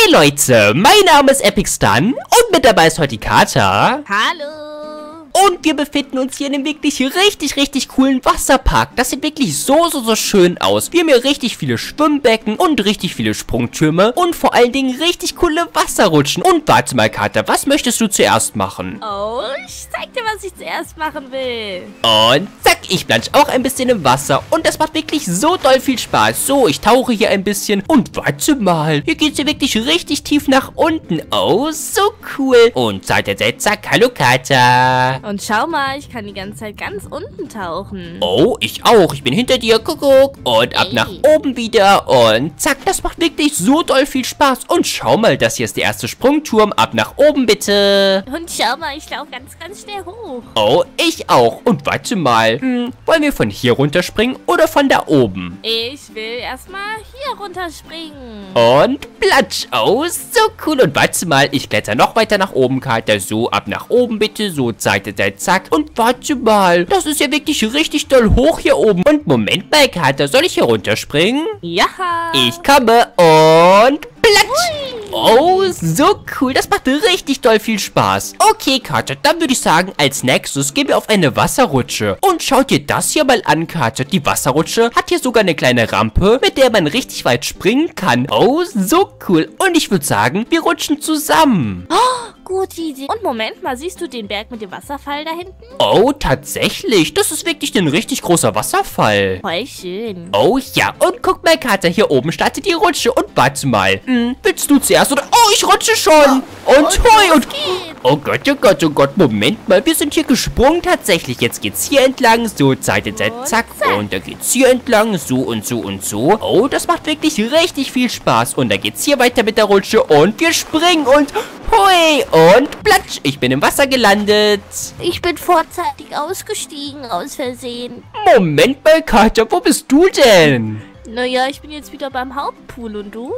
Hey Leute, mein Name ist EpicStun und mit dabei ist heute die Kata. Hallo. Und wir befinden uns hier in einem wirklich richtig coolen Wasserpark. Das sieht wirklich so schön aus. Wir haben hier richtig viele Schwimmbecken und richtig viele Sprungtürme und vor allen Dingen richtig coole Wasserrutschen. Und warte mal, Kata, was möchtest du zuerst machen? Oh, ich zeig dir, was ich zuerst machen will. Und zack, ich plansch auch ein bisschen im Wasser und das macht wirklich so doll viel Spaß. So, ich tauche hier ein bisschen und warte mal, hier geht's hier wirklich richtig tief nach unten. Oh, so cool. Und zack, hallo Kata. Und schau mal, ich kann die ganze Zeit ganz unten tauchen. Oh, ich auch. Ich bin hinter dir. Guck. Und ab nach oben wieder. Und zack, das macht wirklich so doll viel Spaß. Und schau mal, das hier ist der erste Sprungturm. Ab nach oben, bitte. Und schau mal, ich laufe ganz schnell hoch. Oh, ich auch. Und warte mal. Wollen wir von hier runterspringen oder von da oben? Ich will erstmal hier runterspringen. Und platsch. Oh, so cool. Und warte mal, ich kletter noch weiter nach oben, Kata. So, ab nach oben, bitte. So, zack. Und warte mal. Das ist ja wirklich richtig doll hoch hier oben. Und Moment mal, Kata. Soll ich hier runterspringen? Ja. Ich komme und platsch. Oh, so cool. Das macht richtig doll viel Spaß. Okay, Kata, dann würde ich sagen, als nächstes gehen wir auf eine Wasserrutsche. Und schaut dir das hier mal an, Kata. Die Wasserrutsche hat hier sogar eine kleine Rampe, mit der man richtig weit springen kann. Oh, so cool. Und ich würde sagen, wir rutschen zusammen. Oh, gute Idee. Und Moment mal, siehst du den Berg mit dem Wasserfall da hinten? Oh, tatsächlich. Das ist wirklich ein richtig großer Wasserfall. Voll schön. Oh ja, und guck mal, Kata, hier oben startet die Rutsche. Und warte mal, willst du zuerst oder? Oh, ich rutsche schon. Und hui. Und oh Gott, Moment mal. Wir sind hier gesprungen tatsächlich. Jetzt geht's hier entlang. So, zack. Und da geht's hier entlang. So und so und so. Oh, das macht wirklich richtig viel Spaß. Und da geht's hier weiter mit der Rutsche. Und wir springen und hui. Und platsch. Ich bin im Wasser gelandet. Ich bin vorzeitig ausgestiegen, aus Versehen. Moment mal, Kata. Wo bist du denn? Naja, ich bin jetzt wieder beim Hauptpool und du?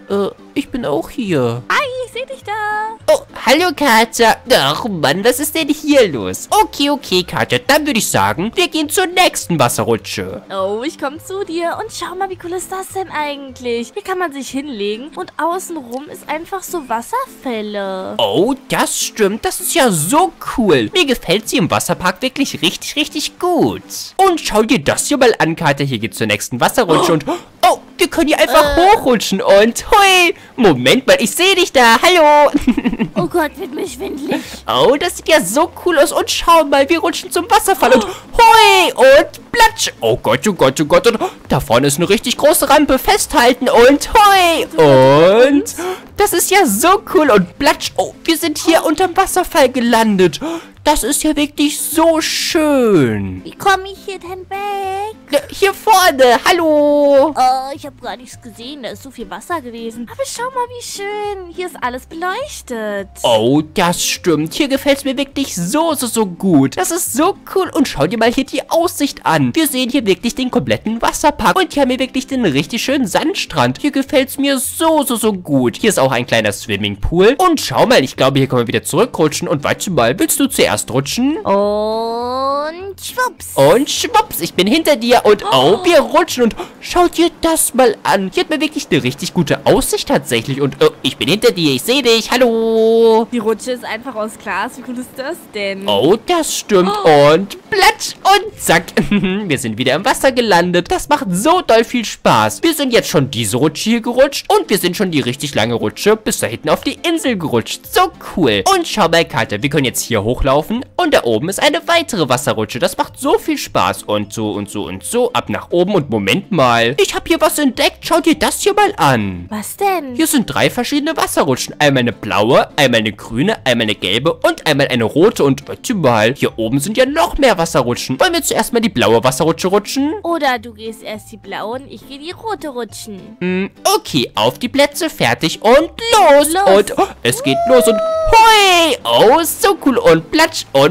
Ich bin auch hier. Hi, ich seh dich da. Oh, hallo Katja. Ach Mann, was ist denn hier los? Okay, Katja, dann würde ich sagen, wir gehen zur nächsten Wasserrutsche. Oh, ich komme zu dir und schau mal, wie cool ist das denn eigentlich? Hier kann man sich hinlegen und außenrum ist einfach so Wasserfälle. Oh, das stimmt. Das ist ja so cool. Mir gefällt sie im Wasserpark wirklich richtig gut. Und schau dir das hier mal an, Katja. Hier geht's zur nächsten Wasserrutsche und... Oh, wir können hier einfach hochrutschen und hui. Moment mal, ich sehe dich da. Hallo. Oh Gott, wird mir schwindelig. Oh, das sieht ja so cool aus. Und schau mal, wir rutschen zum Wasserfall und hui und platsch. Oh Gott. Und da vorne ist eine richtig große Rampe. Festhalten und hui. Und das ist ja so cool und platsch. Oh, wir sind hier unterm Wasserfall gelandet. Das ist ja wirklich so schön. Wie komme ich hier denn weg? Hier vorne. Hallo. Oh, ich habe gar nichts gesehen. Da ist so viel Wasser gewesen. Aber schau mal, wie schön. Hier ist alles beleuchtet. Oh, das stimmt. Hier gefällt es mir wirklich so gut. Das ist so cool. Und schau dir mal hier die Aussicht an. Wir sehen hier wirklich den kompletten Wasserpark. Und hier haben wir wirklich den richtig schönen Sandstrand. Hier gefällt es mir so gut. Hier ist auch ein kleiner Swimmingpool. Und schau mal, ich glaube, hier können wir wieder zurückrutschen. Und warte mal, willst du zuerst rutschen? Und schwupps. Und schwupps, ich bin hinter dir und oh, wir rutschen und schau dir das mal an. Hier hat man wirklich eine richtig gute Aussicht tatsächlich und ich bin hinter dir, ich sehe dich, hallo. Die Rutsche ist einfach aus Glas, wie cool ist das denn? Oh, das stimmt und platsch und zack, wir sind wieder im Wasser gelandet. Das macht so doll viel Spaß. Wir sind jetzt schon diese Rutsche hier gerutscht und wir sind schon die richtig lange Rutsche bis da hinten auf die Insel gerutscht. So cool. Und schau mal, Kata, wir können jetzt hier hochlaufen. Und da oben ist eine weitere Wasserrutsche. Das macht so viel Spaß. Und so. Ab nach oben. Und Moment mal. Ich habe hier was entdeckt. Schau dir das hier mal an. Was denn? Hier sind 3 verschiedene Wasserrutschen. Einmal eine blaue, einmal eine grüne, einmal eine gelbe und einmal eine rote. Und warte mal. Hier oben sind ja noch mehr Wasserrutschen. Wollen wir zuerst mal die blaue Wasserrutsche rutschen? Oder du gehst erst die blaue und ich gehe die rote rutschen. Okay. Auf die Plätze. Fertig. Und los. Und es geht los. Und hui. Oh, so cool. Und platsch. Und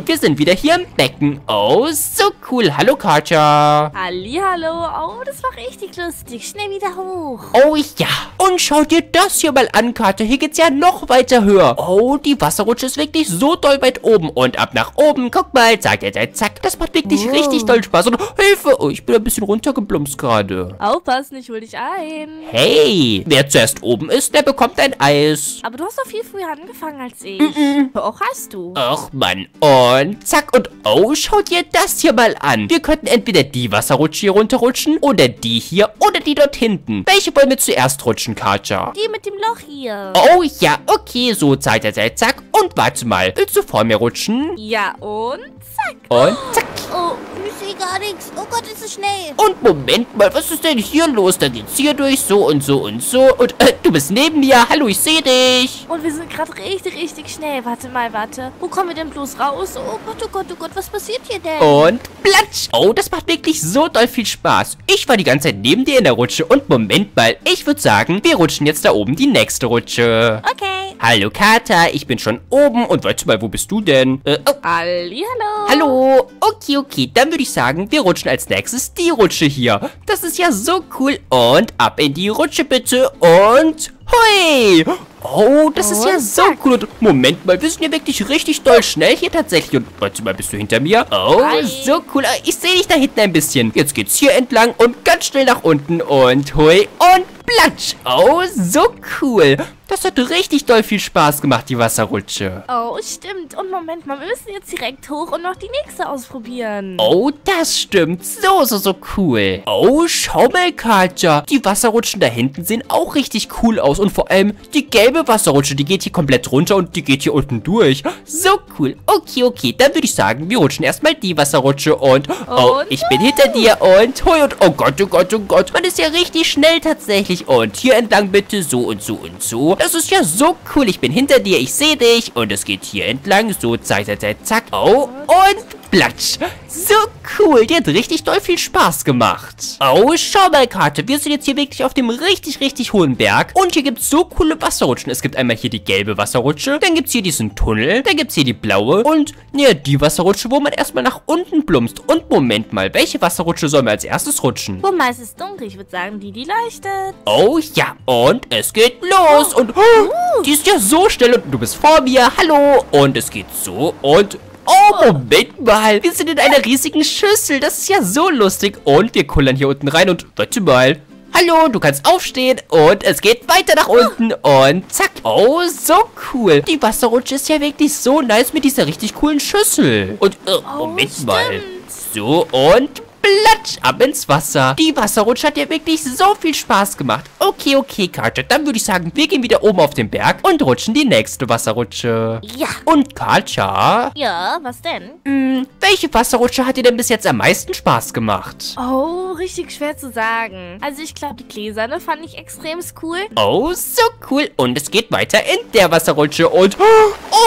Und wir sind wieder hier im Becken. Oh, so cool. Hallo, Katja. Hallihallo. Oh, das war richtig lustig. Schnell wieder hoch. Oh ja. Und schau dir das hier mal an, Katja. Hier geht's ja noch weiter höher. Oh, die Wasserrutsche ist wirklich so doll weit oben. Und ab nach oben. Guck mal. Zack, zack, zack. Das macht wirklich richtig doll Spaß. Und Hilfe. Oh, ich bin ein bisschen runtergeplumpst gerade. Aufpassen, ich hol dich ein. Hey. Wer zuerst oben ist, der bekommt ein Eis. Aber du hast doch viel früher angefangen als ich. Auch hast du. Ach, Mann. Und zack. Und oh, schau dir das hier mal an. Wir könnten entweder die Wasserrutsche hier runterrutschen oder die hier oder die dort hinten. Welche wollen wir zuerst rutschen, Katja? Die mit dem Loch hier. Oh ja, okay, so zack, zack, zack. Und warte mal, willst du vor mir rutschen? Ja, und zack. Und zack. Oh, ich sehe gar nichts. Oh Gott, ist es schnell. Und Moment mal, was ist denn hier los? Da geht's hier durch, so und so und so. Und du bist neben mir. Hallo, ich sehe dich. Und wir sind gerade richtig schnell. Warte mal, warte. Wo kommen wir denn bloß raus? Oh Gott, oh Gott, oh Gott, was passiert hier denn? Und platsch. Oh, das macht wirklich so doll viel Spaß. Ich war die ganze Zeit neben dir in der Rutsche. Und Moment mal, ich würde sagen, wir rutschen jetzt da oben die nächste Rutsche. Okay. Hallo, Kata, ich bin schon oben. Und warte mal, wo bist du denn? Oh. Hallihallo. Hallo. Okay, dann würde ich sagen, wir rutschen als nächstes die Rutsche hier. Das ist ja so cool. Und ab in die Rutsche bitte. Und hui. Oh, das ist ja so cool. Und Moment mal, wir sind ja wirklich richtig doll schnell hier tatsächlich. Und warte mal, bist du hinter mir? Oh, Hi. so cool. Ich sehe dich da hinten ein bisschen. Jetzt geht's hier entlang und ganz schnell nach unten. Und hui und platsch. Oh, so cool. Das hat richtig doll viel Spaß gemacht, die Wasserrutsche. Oh, stimmt. Und Moment mal, wir müssen jetzt direkt hoch und noch die nächste ausprobieren. Oh, das stimmt. So cool. Oh, schau mal, Katja. Die Wasserrutschen da hinten sehen auch richtig cool aus. Und vor allem die gelbe Wasserrutsche, die geht hier komplett runter und die geht hier unten durch. So cool. Okay. Dann würde ich sagen, wir rutschen erstmal die Wasserrutsche und oh, ich bin hinter dir und hui und oh Gott. Man ist ja richtig schnell tatsächlich. Und hier entlang bitte so und so und so. Das ist ja so cool. Ich bin hinter dir, ich sehe dich. Und es geht hier entlang. So, zack. Oh, und platsch. So cool. Die hat richtig doll viel Spaß gemacht. Oh, schau mal, Karte. Wir sind jetzt hier wirklich auf dem richtig hohen Berg. Und hier gibt es so coole Wasserrutschen. Es gibt einmal hier die gelbe Wasserrutsche. Dann gibt es hier diesen Tunnel. Dann gibt es hier die blaue. Und, ja, die Wasserrutsche, wo man erstmal nach unten plumpst. Und Moment mal, welche Wasserrutsche sollen wir als erstes rutschen? Guck mal, es ist dunkel. Ich würde sagen, die leuchtet. Oh ja, und es geht los. Und die ist ja so schnell und du bist vor mir. Hallo. Und es geht so und oh, Moment mal. Wir sind in einer riesigen Schüssel. Das ist ja so lustig. Und wir kullern hier unten rein und warte mal. Hallo, du kannst aufstehen und es geht weiter nach unten und zack. Oh, so cool. Die Wasserrutsche ist ja wirklich so nice mit dieser richtig coolen Schüssel. Und Moment mal. So und platsch, ab ins Wasser. Die Wasserrutsche hat ja wirklich so viel Spaß gemacht. Okay, Katja, dann würde ich sagen, wir gehen wieder oben auf den Berg und rutschen die nächste Wasserrutsche. Ja. Und Katja? Ja, was denn? Welche Wasserrutsche hat dir denn bis jetzt am meisten Spaß gemacht? Oh, richtig schwer zu sagen. Also ich glaube, die gläserne fand ich extrem cool. Oh, so cool. Und es geht weiter in der Wasserrutsche und oh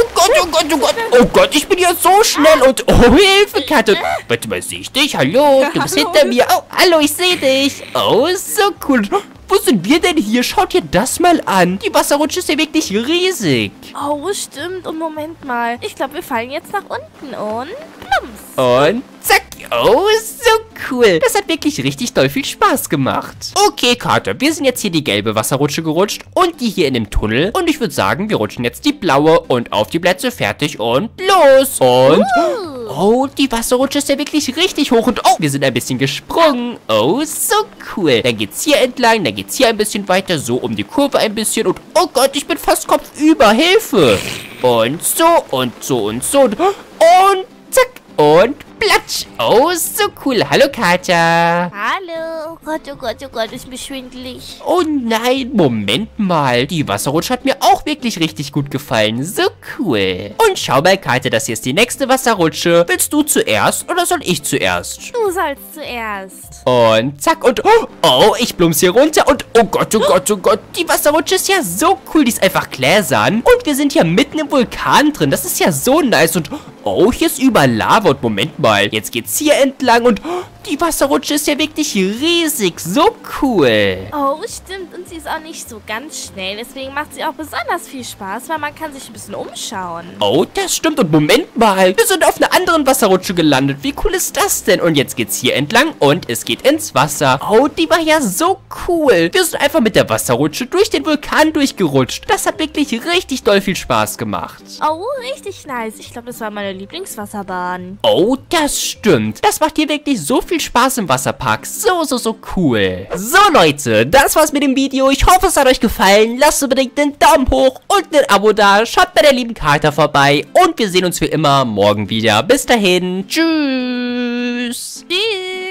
Gott, ich bin ja so schnell und oh, Hilfe, Katja. Warte mal, sehe ich dich? Hallo? Du bist hinter mir. Oh, hallo, ich sehe dich. Oh, so cool. Wo sind wir denn hier? Schaut dir das mal an. Die Wasserrutsche ist ja wirklich riesig. Oh, stimmt. Und Moment mal. Ich glaube, wir fallen jetzt nach unten und plumps. Und zack. Oh, so cool. Das hat wirklich richtig doll viel Spaß gemacht. Okay, Katja, wir sind jetzt hier die gelbe Wasserrutsche gerutscht und die hier in dem Tunnel. Und ich würde sagen, wir rutschen jetzt die blaue und auf die Plätze, fertig und los. Und oh, die Wasserrutsche ist ja wirklich richtig hoch und oh, wir sind ein bisschen gesprungen. Oh, so cool. Dann geht's hier entlang, dann geht's hier ein bisschen weiter, so um die Kurve ein bisschen und oh Gott, ich bin fast kopfüber. Hilfe. Und so und so und so und zack und platsch. Oh, so cool. Hallo, Katja. Hallo. Oh Gott, ist mir schwindelig. Oh nein, Moment mal. Die Wasserrutsche hat mir auch wirklich richtig gut gefallen. So cool. Und schau mal, Katja, das hier ist die nächste Wasserrutsche. Willst du zuerst oder soll ich zuerst? Du sollst zuerst. Und zack und oh, ich plumps hier runter und oh Gott. Die Wasserrutsche ist ja so cool. Die ist einfach gläsern. Und wir sind hier mitten im Vulkan drin. Das ist ja so nice und oh, hier ist überall Lava und Moment mal. Jetzt geht's hier entlang und die Wasserrutsche ist ja wirklich riesig. So cool. Oh, stimmt. Und sie ist auch nicht so ganz schnell. Deswegen macht sie auch besonders viel Spaß, weil man kann sich ein bisschen umschauen. Oh, das stimmt. Und Moment mal. Wir sind auf einer anderen Wasserrutsche gelandet. Wie cool ist das denn? Und jetzt geht's hier entlang und es geht ins Wasser. Oh, die war ja so cool. Wir sind einfach mit der Wasserrutsche durch den Vulkan durchgerutscht. Das hat wirklich richtig doll viel Spaß gemacht. Oh, richtig nice. Ich glaube, das war meine Lieblingswasserbahn. Oh, das stimmt. Das macht hier wirklich so viel Spaß im Wasserpark. So cool. So, Leute, das war's mit dem Video. Ich hoffe, es hat euch gefallen. Lasst unbedingt den Daumen hoch und ein Abo da. Schaut bei der lieben Carter vorbei. Und wir sehen uns wie immer morgen wieder. Bis dahin. Tschüss. Tschüss.